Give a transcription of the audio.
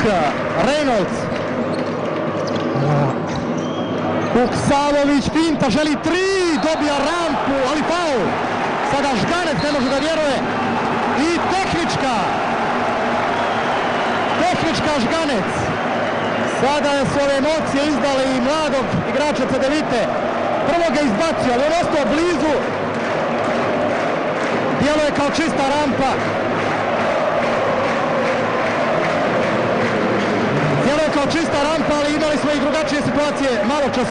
Reynolds. Kuksalović finta, želi 3, dobija rampu, ali faul. Sada Žganec ne može da vjeruje. I tehnička Žganec. Sada su ove emocije izdale i mladog igrača Cedevite. Prvo ga izbacio, ali on ostao blizu. Djeluje kao čista rampa. Ali imali smo i drugačije situacije malo čas.